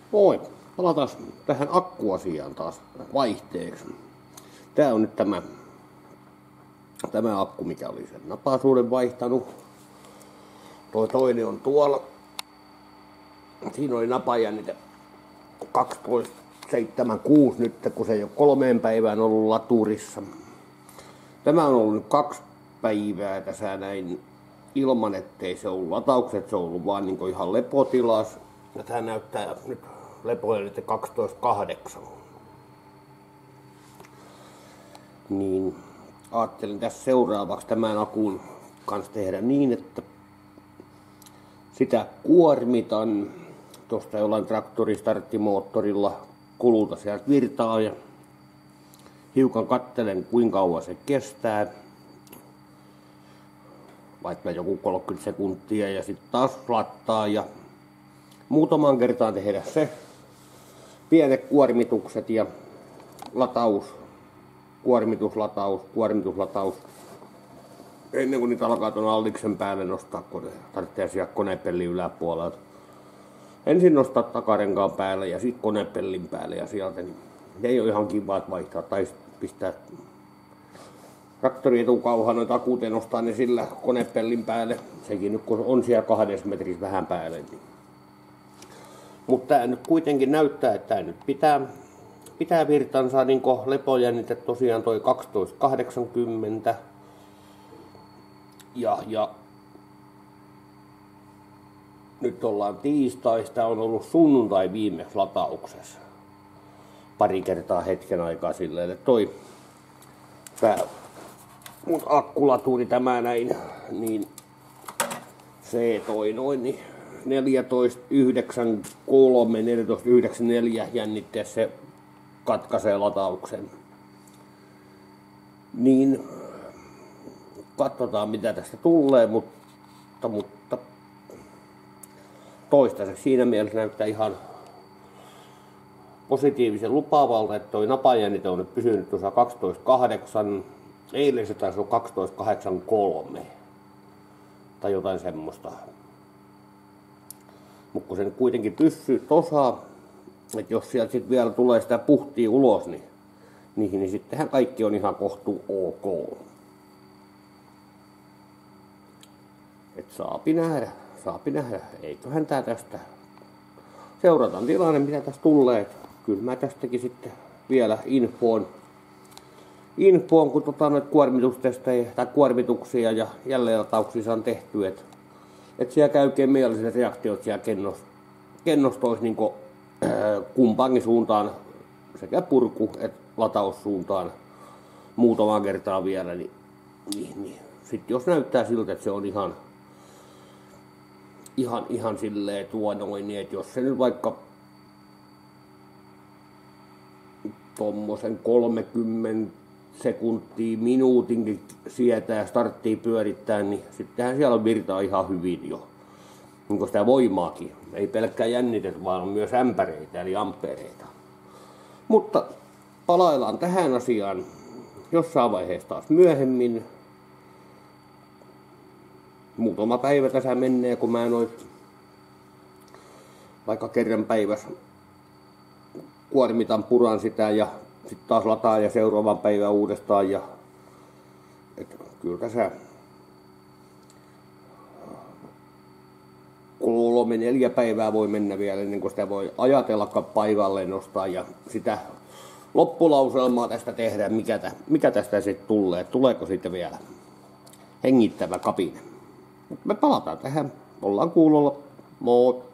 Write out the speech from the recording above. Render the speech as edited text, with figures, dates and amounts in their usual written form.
Moi, palataan tähän akkuasiaan taas vaihteeksi. Tää on nyt tämä akku, mikä oli sen napaisuuden vaihtanut. Toinen on tuolla. Siinä oli napajännite 12,76 nyt, kun se ei ole 3 päivään ollut laturissa. Tämä on ollut nyt 2 päivää tässä näin ilman, ettei se ollut lataukset, se on ollut vaan niin ihan lepotilas. Ja tää näyttää nyt lepojännite 12,8. Niin ajattelin tässä seuraavaksi tämän akun kanssa tehdä niin, että sitä kuormitan tuosta jollain traktoristarttimoottorilla kululta sieltä virtaa ja hiukan katselen kuinka kauan se kestää. Vaikka joku 30 sekuntia ja sitten taas lattaa ja muutamaan kertaan tehdä se. Pienet kuormitukset ja lataus, kuormituslataus. Ennen kuin niitä alkaa tuon alliksen päälle nostaa, kun tarvitsee siellä konepellin yläpuolelta. Ensin nostaa takarenkaan päälle ja sitten konepellin päälle ja sieltä. Niin ne ei ole ihan kivaat vaihtaa tai pistää traktorin etukauhaan noita akut ja nostaa ne sillä konepellin päälle. Sekin nyt kun on siellä 2 metrissä vähän päälle. Niin. Mutta tämä nyt kuitenkin näyttää, että tämä nyt pitää virtansa niin lepojännite tosiaan toi 12,80. Ja nyt ollaan tiistaista, on ollut sunnuntai viimeksi latauksessa. Pari kertaa hetken aikaa silleen, että mun akkulaturi tämä näin, niin se toi noin niin 14,93, 14,94 jännitteessä se katkaisee latauksen. Niin katsotaan mitä tästä tulee, mutta toistaiseksi siinä mielessä näyttää ihan positiivisen lupaavalta, että toi napajännite on nyt pysynyt tuossa 12,8. Eilen se taisi olla 12,83 tai jotain semmoista. Mutta kun se nyt kuitenkin pysyy tossa, että jos sieltä sitten vielä tulee sitä puhtia ulos, niin sittenhän kaikki on ihan kohtuu ok. Et saapi nähdä, eiköhän tää tästä. Seurataan tilanne, mitä tästä tulee. Kyllä mä tästäkin sitten vielä infoon kun noita kuormitustestejä tai kuormituksia ja jälleenlatauksia saan tehtyä. Et siellä käy kemialliset reaktiot siellä kennostois niin kumpaankin suuntaan, sekä purku että lataussuuntaan muutamaan kertaa vielä. Niin. Sitten jos näyttää siltä, että se on ihan silleen niin että jos se nyt vaikka tommosen 30 sekuntia, minuutinkin sietää ja starttia pyörittää, niin sittenhän siellä on virtaa ihan hyvin jo. Niin sitä voimaakin. Ei pelkkää jännitet, vaan on myös ämpäreitä eli ampereita. Mutta palaillaan tähän asiaan jossain vaiheessa taas myöhemmin. Muutama päivä tässä menee, kun mä vaikka kerran päivässä kuormitan, puran sitä ja sitten taas lataan ja seuraavan päivän uudestaan. Ja, kyllä tässä 3-4 päivää voi mennä vielä ennen kuin sitä voi ajatellakaan paikalleen nostaa ja sitä loppulauselmaa tästä tehdään, mikä tästä sitten tulee. Tuleeko sitten vielä hengittävä kapine. Me palataan tähän. Ollaan kuulolla. Moi.